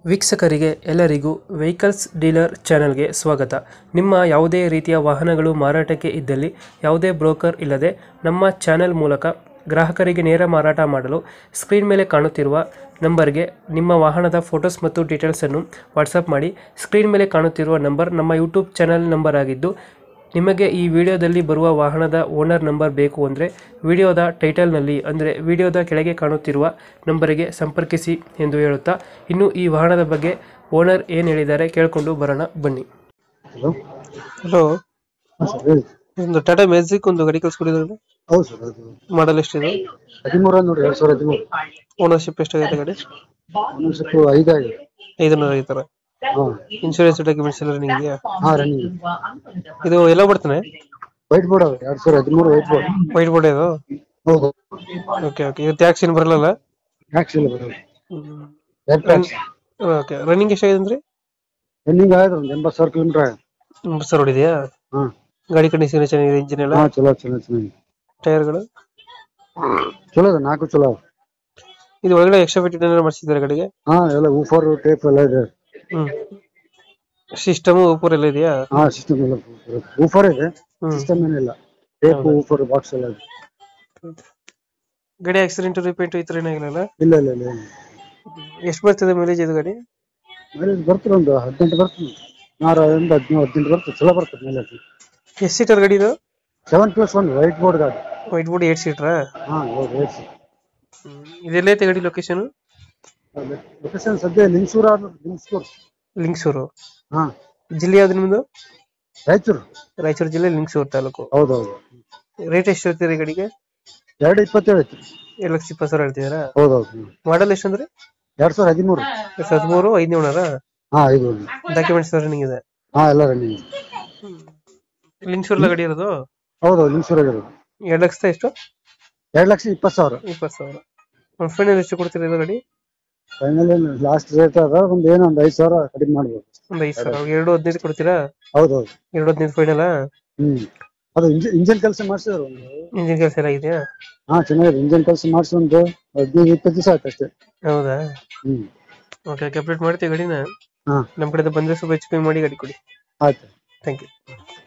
ವೀಕ್ಷಕರಿಗೆ ಎಲ್ಲರಿಗೂ vehicles dealer ಚಾನೆಲ್ಗೆ ಸ್ವಾಗತ. ನಿಮ್ಮ ಯಾವುದೇ ರೀತಿಯ ವಾಹನಗಳು ಮಾರಾಟಕ್ಕೆ ಇದ್ದಲ್ಲಿ ಯಾವುದೇ ಬ್ರೋಕರ್ ಇಲ್ಲದೆ ನಮ್ಮ ಚಾನೆಲ್ ಮೂಲಕ ಗ್ರಾಹಕರಿಗೆ ನೇರ ಮಾರಾಟ ಮಾಡಲು ಸ್ಕ್ರೀನ್ ಮೇಲೆ ಕಾಣುತ್ತಿರುವ ನಂಬರ್ಗೆ ನಿಮ್ಮ ವಾಹನದ ಫೋಟೋಸ್ ಮತ್ತು ಡೀಟೇಲ್ಸನ್ನು ವಾಟ್ಸಪ್ ಮಾಡಿ. ಸ್ಕ್ರೀನ್ ಮೇಲೆ ಕಾಣುತ್ತಿರುವ ನಂಬರ್ ನಮ್ಮ ಯೂಟ್ಯೂಬ್ ಚಾನೆಲ್ ನಂಬರ್ ಆಗಿದ್ದು, ನಿಮಗೆ ಈ ವಿಡಿಯೋದಲ್ಲಿ ಬರುವ ವಾಹನದ ಓನರ್ ನಂಬರ್ ಬೇಕು ಅಂದರೆ ವಿಡಿಯೋದ ಟೈಟಲ್ನಲ್ಲಿ ಅಂದರೆ ವಿಡಿಯೋದ ಕೆಳಗೆ ಕಾಣುತ್ತಿರುವ ನಂಬರಿಗೆ ಸಂಪರ್ಕಿಸಿ ಎಂದು ಹೇಳುತ್ತಾ, ಇನ್ನು ಈ ವಾಹನದ ಬಗ್ಗೆ ಓನರ್ ಏನು ಹೇಳಿದ್ದಾರೆ ಕೇಳಿಕೊಂಡು ಬರೋಣ ಬನ್ನಿ. ಹಲೋ. ಹಲೋ, ಹಾಂ ಸರ್ ಹೇಳಿ. ಒಂದು ಟಾಟಾ ಮ್ಯಾಜಿಕ್ ಒಂದು ಗಾಡಿ ಕಳಿಸ್ಕೊಡಿದ್ರು. ಹೌದು ಸರ್, ಅದು ಮಾಡಲ್ ಎಷ್ಟಿದೆ? 13 ನೋಡಿ, 2013. ಓನರ್ಶಿಪ್ ಎಷ್ಟಾಗಿದೆ ಗಾಡಿ? ಓನರ್ಶಿಪ್ 5 ಆಗಿದೆ. 500 ಐತರ. ಹಾಂ ಇನ್ಶೂರೆನ್ಸ್ ಡಾಕ್ಯುಮೆಂಟ್ಸ್ ಎಲ್ಲ ರನ್ನಿಂಗ್ ಇದೆಯಾ? ಹಾಂ ರನ್ನಿಂಗ್. ಇದು ಎಲ್ಲ ಬರ್ತಾನೆ? ವೈಟ್ ಬೋರ್ಡ್ ಅವೆ, 2013 ವೈಟ್ ಬೋರ್ಡ್. ವೈಟ್ ಬೋರ್ಡ್ ಇದು? ಹೌದು. Okay okay. ಇದು ಟ್ಯಾಕ್ಸ್ ಏನು ಬರಲ್ಲ? ಟ್ಯಾಕ್ಸ್ ಇಲ್ಲ ಬರೋದು. Air tax. ಓಕೆ. ರನ್ನಿಂಗ್ ಎಷ್ಟಾಗಿದೆ ಅಂದ್ರೆ? ರನ್ನಿಂಗ್ ಆಗಿದೆ ಒಂದು 80,000 ಕಿಲೋಮೀಟರ್ ಆಗಿದೆ. ಬಸ್ ರೋಡ್ ಇದೆಯಾ? ಹಾಂ ಗಾಡಿ ಕಂಡೀಷನ್ ಚೆನ್ನಾಗಿದೆ, ಇಂಜಿನ್ ಎಲ್ಲ? ಹಾಂ ಚಲೋ ಚೆನ್ನಾಗಿದೆ. ಟೈರ್ಗಳು ಚಲೋ ಇದೆ, 4 ಚಲೋ ಅವೆ. ಇದು ಒಳಗಡೆ ಎಕ್ಸ್ಟ್ರಾ ಫಿಟ್ಟಿಂಗ್ ಏನಾದ್ರು ಮಾಡಿಸಿದ್ದಾರೆ ಗಾಡಿಗೆ? ಹಾಂ ಎಲ್ಲ ಊಫರ್ ಟೇಪ್ ಎಲ್ಲ ಇದೆ. ಸಿಸ್ಟಮ್ ಊಪರ್ ಎಲ್ಲ ಇದೆಯಾ? ಹಾಂ ಸಿಸ್ಟಮ್ ಎಲ್ಲ ಊಫರ್ ಇದೆ, ಹ್ಮ್. ಸಿಸ್ಟಮ್ ಏನಿಲ್ಲ. ಟೇಪ್ ಊಫರ್ ಬಾಕ್ಸ್ ಎಲ್ಲ ಇದೆ. ಗಾಡಿ ಆಕ್ಸಿಡೆಂಟ್ ರಿಪೇಂಟ್ ಈ ತರ ಏನಾಗಿಲ್ಲ? ಇಲ್ಲ ಇಲ್ಲ ಇಲ್ಲ. ಎಷ್ಟು ಬರ್ತದೆ ಮೈಲೇಜ್ ಇದು ಗಾಡಿ? ಮೈಲೇಜ್ ಬರ್ತದೆ ಒಂದು 18 ಬರ್ತದೆ. 18 ಬರ್ತದೆ, ಚಲೋ ಬರ್ತದೆ ಮೈಲೇಜ್. ಎಷ್ಟು ಸೀಟರ್ ಗಾಡಿ ಇದು? 7+1 ವೈಟ್ ಬೋರ್ಡ್ ಗಾಡಿ. ವೈಟ್ ಬೋರ್ಡ್ 8 ಸೀಟರಾ? ಹಾಂ ಹೌದು, 8 ಸೀಟ್. ಇದೆಲ್ಲ ಐತೆ ಗಾಡಿ ಲೊಕೇಶನ್? ಲೊಕೇಶನ್ ಸದ್ಯ ಲಿಂಗಸೂರು. ಲಿಂಗಸೂರು. ಹಾಂ ಜಿಲ್ಲೆ ಯಾವ್ದು ನಿಮ್ದು? ರಾಯಚೂರು. ರಾಯಚೂರು ಜಿಲ್ಲೆ ಲಿಂಗಸೂರು ತಾಲೂಕು. ಹೌದೌದು. ರೇಟ್ ಎಷ್ಟು ಹೇಳ್ತೀರಿ ಗಾಡಿಗೆ? 2.27 ಐತಿ. 2,20,000 ಹೇಳ್ತಿದಾರಾ? ಹೌದೌದು. ಮಾಡಲ್ ಎಷ್ಟು ಅಂದ್ರೆ? 2013. 2013 5 ಓನರಾ? ಹಾಂ 5. ಡಾಕ್ಯುಮೆಂಟ್ಸ್ ರನ್ನಿಂಗ್ ಇದೆ? ಹಾಂ ಎಲ್ಲ ರನ್ನಿಂಗ್. ಲಿಂಗಸೂರ್ಲ ಗಾಡಿ ಇರೋದು? ಹೌದೌದು, ಲಿಂಗಸೂರಾಗಿರೋದು. 2 ಲಕ್ಷ ಎಷ್ಟು? 2,20,000. 20,000. ಫೈನಲ್ ಎಷ್ಟು ಕೊಡ್ತೀರಾ ಇದು ಗಾಡಿ? ಫೈನಲ್ ಲಾಸ್ಟ್ ರೇಟ್ ಅದ, ಒಂದು 5,000 ಕಡಿಮೆ ಮಾಡ್ಬೋದು. ಒಂದು 5,000. 2,15 ಕೊಡ್ತೀರಾ? ಹೌದೌದು. 2,15 ಫೈನಲ್? ಅದು ಇಂಜಿನ್ ಕೆಲಸ ಮಾಡಿಸಿದ್ರು. ಇಂಜಿನ್ ಕೆಲಸ ಎಲ್ಲ ಇದೆಯಾ? ಹಾಂ ಚೆನ್ನಾಗಿದೆ. ಇಂಜಿನ್ ಕೆಲಸ ಮಾಡಿಸಿ ಒಂದು 15-20 ದಿವಸ ಆಯ್ತು ಅಷ್ಟೇ. ಹೌದಾ? ಓಕೆ, ಕಂಪ್ಲೀಟ್ ಮಾಡ್ತೀವಿ ಗಾಡಿನ. ಹಾಂ ನಮ್ಮ ಕಡೆ ಬಂದ್ರೆ ಸ್ವಲ್ಪ ಹೆಚ್ಚು ಕಮ್ಮಿ ಮಾಡಿ ಗಾಡಿ ಕೊಡಿ. ಆಯ್ತು. Thank you.